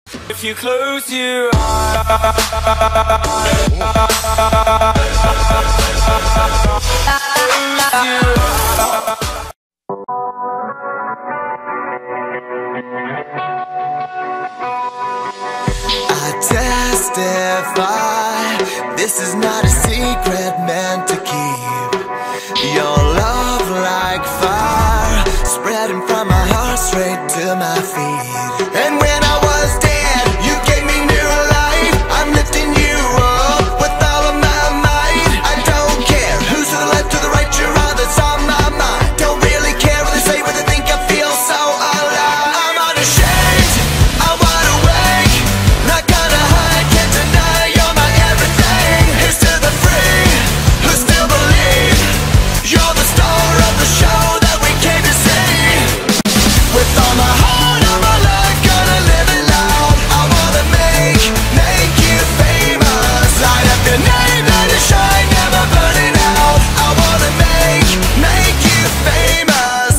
If you close your eyes, I testify, this is not a secret meant to keep. Your love like fire, spreading from my heart straight to my feet. And when I was dead, you gave me new life. I'm lifting you up with all of my might. I don't care who's to the left, to the right, you're all that's on my mind. Don't really care what they say, what they think, I feel so alive. I'm unashamed, I'm wide awake, not gonna hide, can't deny, you're my everything. Here's to the free, who still believe, you're the star of the show that we came to see. With all my heart, all my life, gonna live it loud. I wanna make you famous. Light up your name, let it shine, never burning out. I wanna make you famous.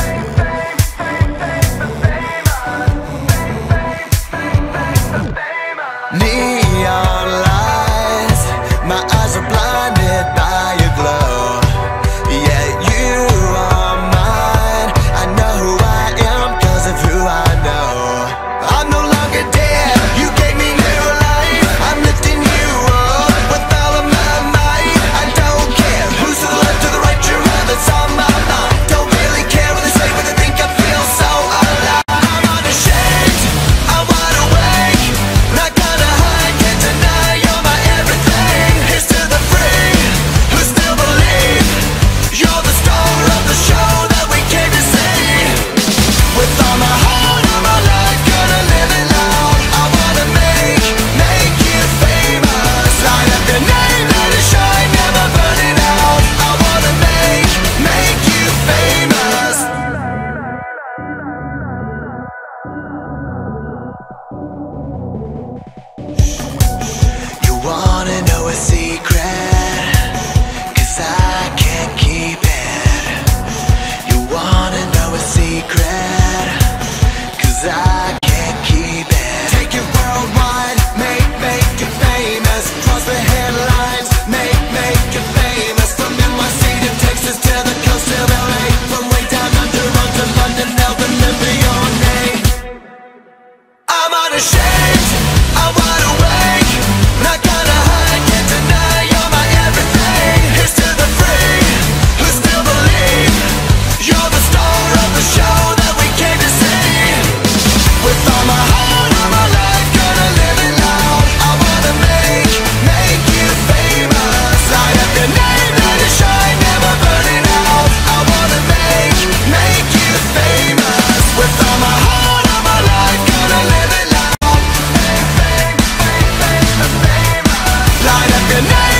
Neon lights, my eyes are blinded by your glow. Yeah, you are mine. I know who I am 'cause of who I know. I'm no longer dead, you gave me new life. I'm lifting you up with all of my might. I don't care who's to the left, to the right, you're all that's on my mind. Don't really care what they say, what they think, I feel so alive. I'm unashamed, I'm wide awake, not gonna hide, can't deny, you're my everything. Here's to the free, who still believe, you're the star of the show that we came to see. With all my heart, all my life, gonna live it loud. I wanna make you famous. Light up your name, let it shine, never burning out. I wanna make you famous. You wanna know a secret? 'Cause I can't keep it. You wanna know a secret? 'Cause I can't keep it. Take it worldwide, make it famous. Cross the headlines, make it famous. From NYC to Texas to the coast of LA, from way down under onto London, they'll remember your name. I'm unashamed, I'm wide awake, not gonna hide, can't deny, you're my everything. Here's to the free, who still believe, you're the star of the show that we came to see. With all my heart, all my life, gonna live it loud. I wanna make you famous. Light up your name, let it shine, never burning out. I wanna make you famous. With all my heart, all my life, gonna live it loud. Light up your name.